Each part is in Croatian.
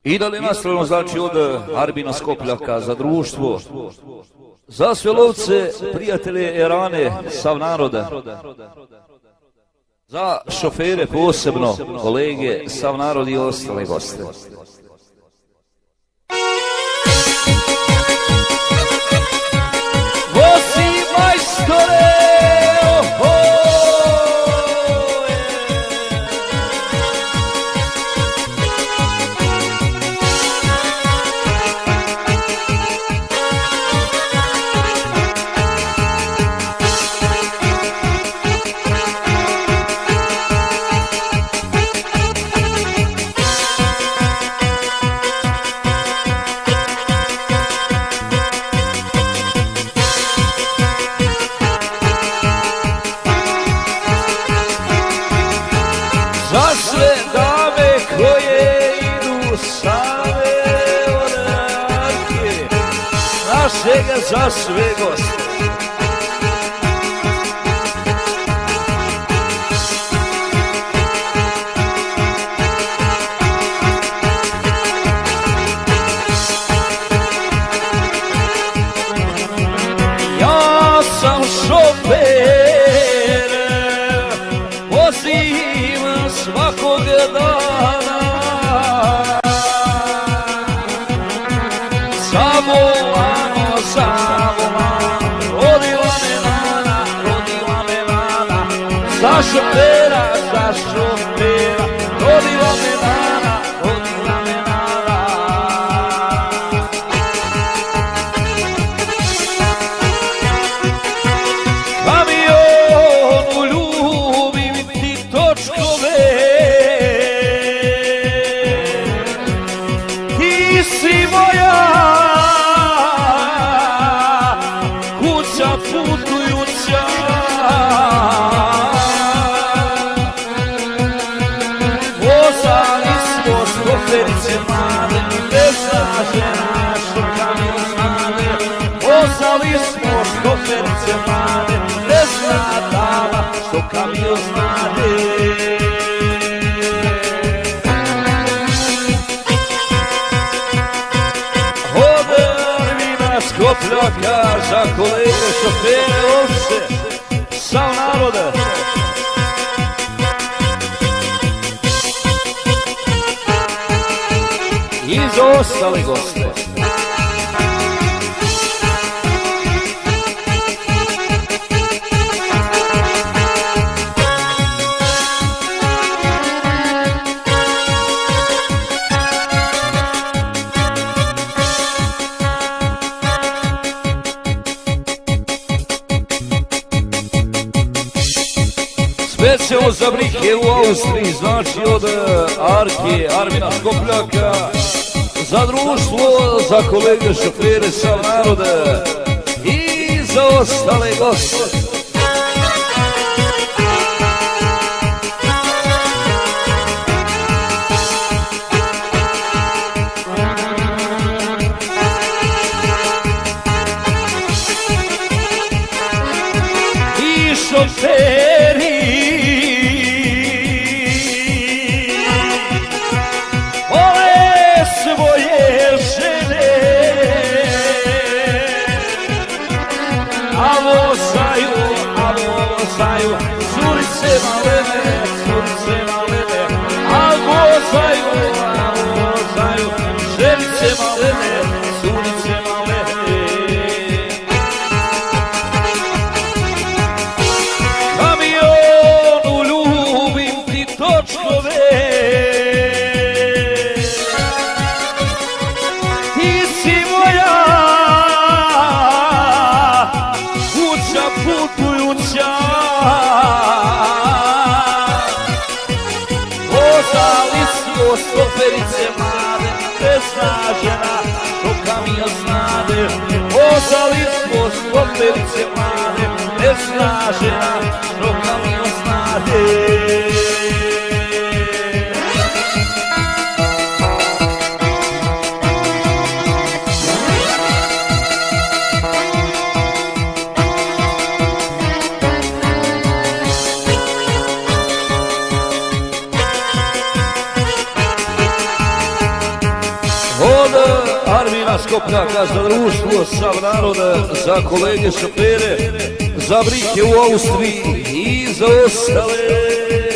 I da li nastavljamo znači od Arbina Skopljaka za društvo, za sve lovce, prijatelje Erane, sav naroda, za šofere posebno, kolege, sav narod i ostale goste. Vozi majstore, oho! Za sve goste. Ja sam šofer, vozim svakog dana, samo za šofera, rodila me nana, rodila me nana. Kamionu ljubim ti točkove, ti si moja kuća putujuća. Skoperice mlade, desna žena, šoka mi znade. Ostali smo skoperice mlade, desna dama, šoka mi znade. Od Arbina Skopljaka za kolege šofere ovce, sav narode. I za ostale goste. Specijalno za brike u Austriji, znači od Arke, Arbina Skopljaka, za društvo, za kolege šofere, sav narode i za ostale goste. I šoferi vole svoje žene, a vozaju curice malene, a vozaju ženice malene, curice malene. Kamionu ljubim ti točkove, ti si moja kuća putujuća. Ostali smo skoperice mlade, desna žena, šoka mi znade. Ostali smo skoperice mlade, desna žena, šoka mi znade. Armina Skopljaka, za društvo sav narod, za kolege šofere, za brike u Austriji i za ostale.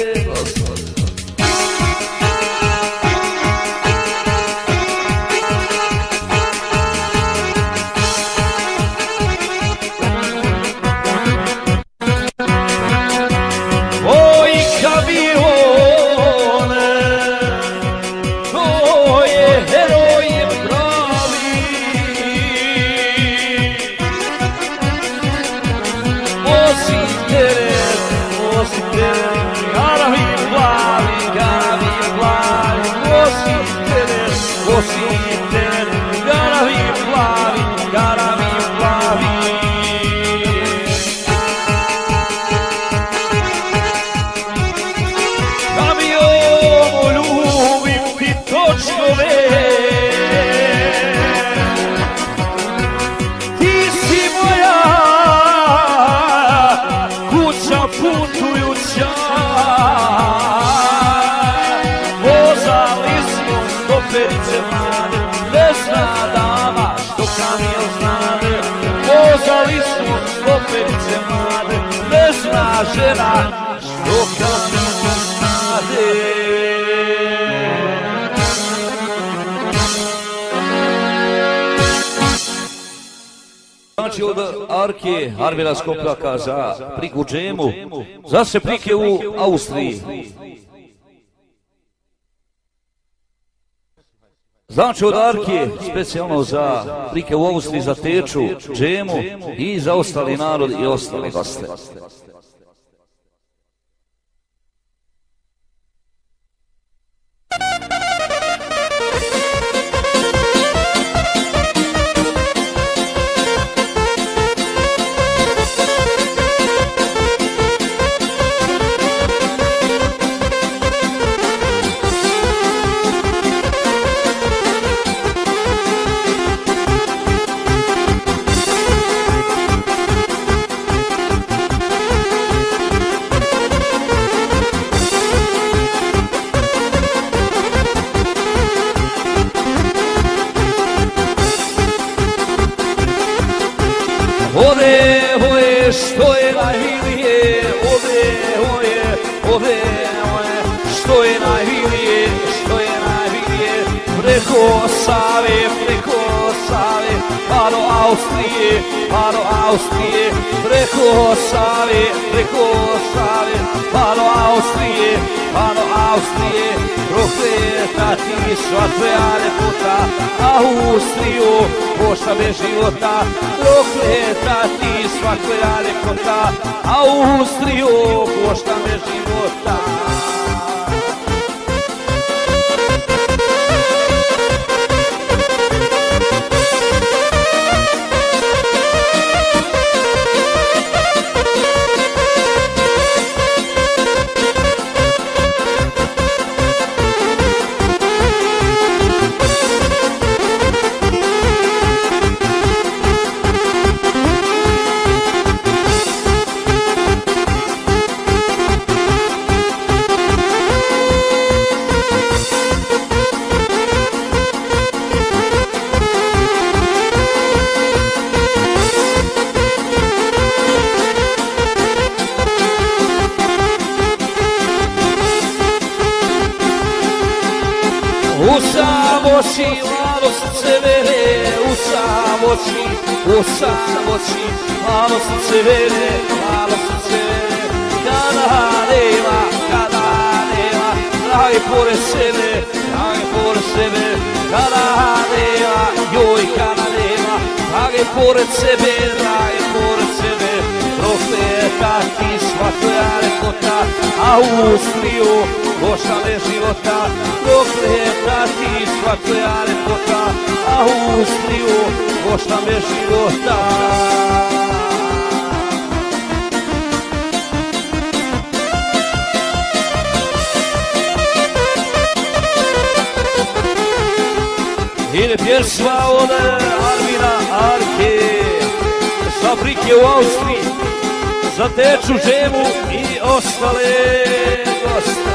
Žena, što kamion znade. Znači od Arke Armina Skopljaka za priku džemu, za se prike u Austriji. Znači od Arke specijalno za prike u Austriji, za teču, džemu i za ostali narod i ostali goste. Što je najvilije, što je najvilije, što je najvilije, preko Save, pa do Austrije, preko Save, pa do Austrije, prokletati sva tvoja ljepota, Austriju, košta me života, prokletati sva tvoja ljepota, Austriju, košta me života. U samoći, malo srce vere, u samoći, malo srce vere, kada nema, dragi pored sebe, kada nema, joj kada nema, dragi pored sebe, prokletati sva tvoja ljepota, Austriju, košta me života, prokletati sva tvoja ljepota, Austriju, košta me života. Ide pjesma od Armina Arke, za brike u Austriji, za teču džemu i ostale goste.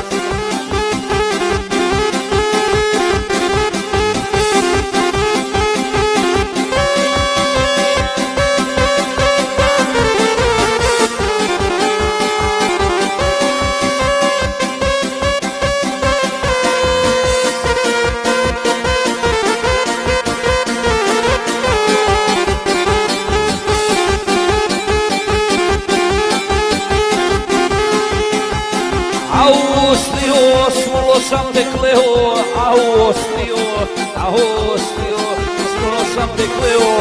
sigurno sam te kleo, a u Ostriju, sigurno sam te kleo,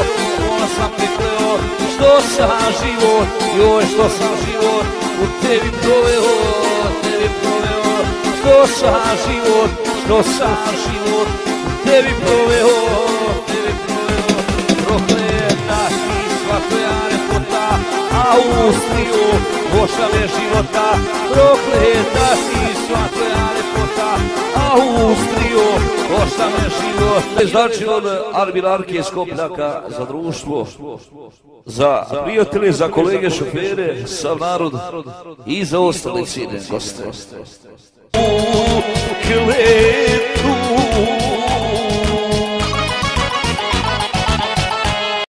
što sam život, joj što sam život u tebi proveo, što sam život u tebi proveo, prokleta ti svakoja repota, a u Austriju voša me života, prokleta ti svakoja repota, a u Austriju voša me života. Znači od Arbilarke iz Kopljaka za društvo, za prijatelje, za kolege šofere, sav narod i za ostale cijene goste.